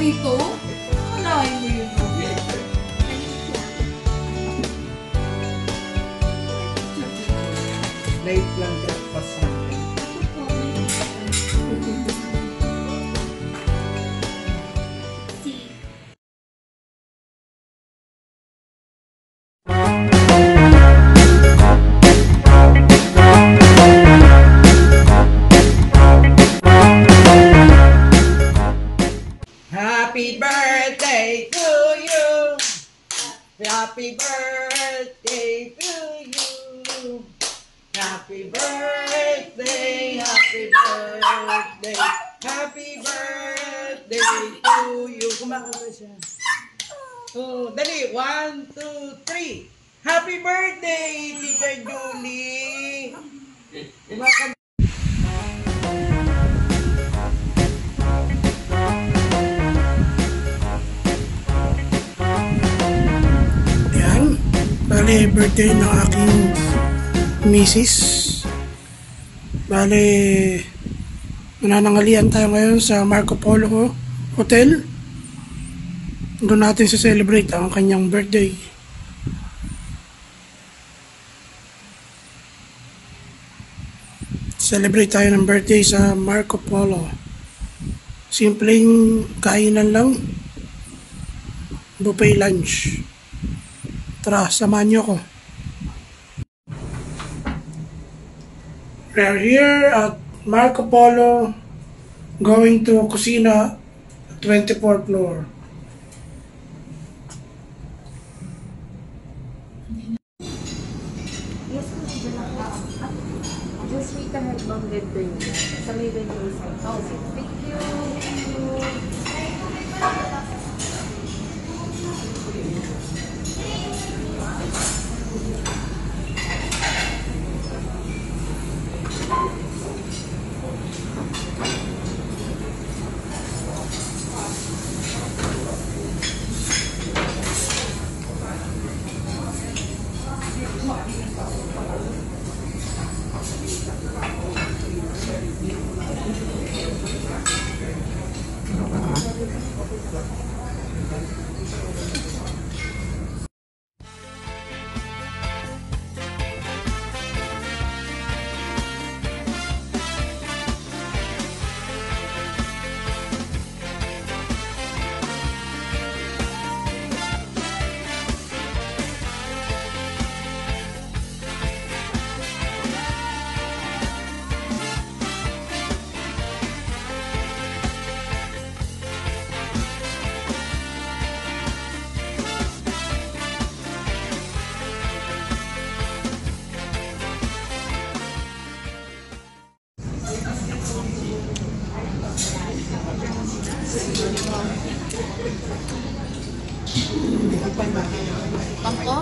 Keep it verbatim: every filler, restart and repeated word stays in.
ito? Kalahin mo yun. Late lang breakfast natin. Happy birthday to you. Happy birthday to you. Happy birthday, happy birthday, happy birthday to you. Kumakanta siya. Oh, dali. One, two, three. Happy birthday, Teacher Julie. Kumakanta. Yan. Bale, birthday ng aking Misis. Bale, nananangalian tayo ngayon sa Marco Polo Hotel. Doon natin sa celebrate ang kanyang birthday. Celebrate tayo ng birthday sa Marco Polo. Simpleng kainan lang. Buffet lunch. Tara, samahan niyo ko. We are here at Marco Polo, going to Kusina, twenty-fourth floor. Just wait ahead bang ganda yun. Sa may venue side. Oh, thank you. Thank you. Pangko?